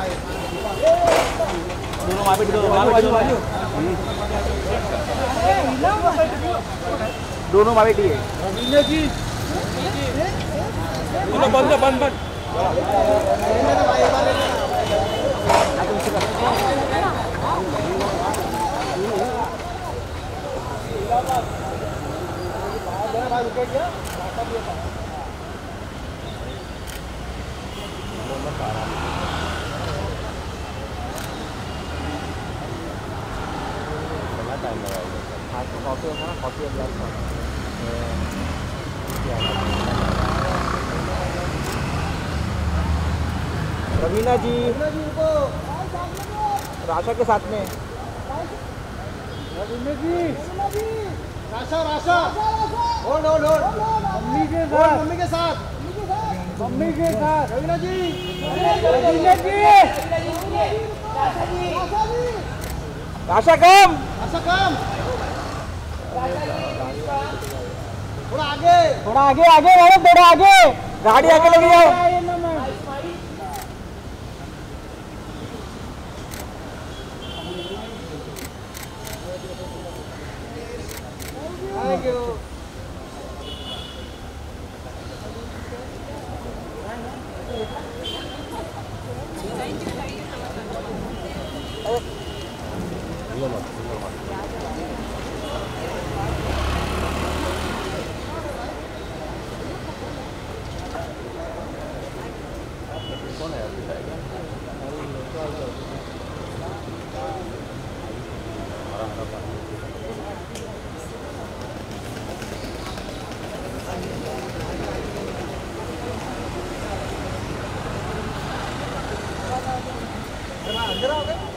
दोनों वहाँ पे दोनों वहाँ पे बंद बंद बंद रवीना जी राशा के साथ में Raveena ji Rasha Rasha hold hold hold mummy के साथ मम्मी के साथ रवीना जी रवीना जी राशा कम थोड़ा आगे आगे मैडम थोड़ा आगे गाड़ी आगे लगी जाओ थैंक यू अंदर आओगे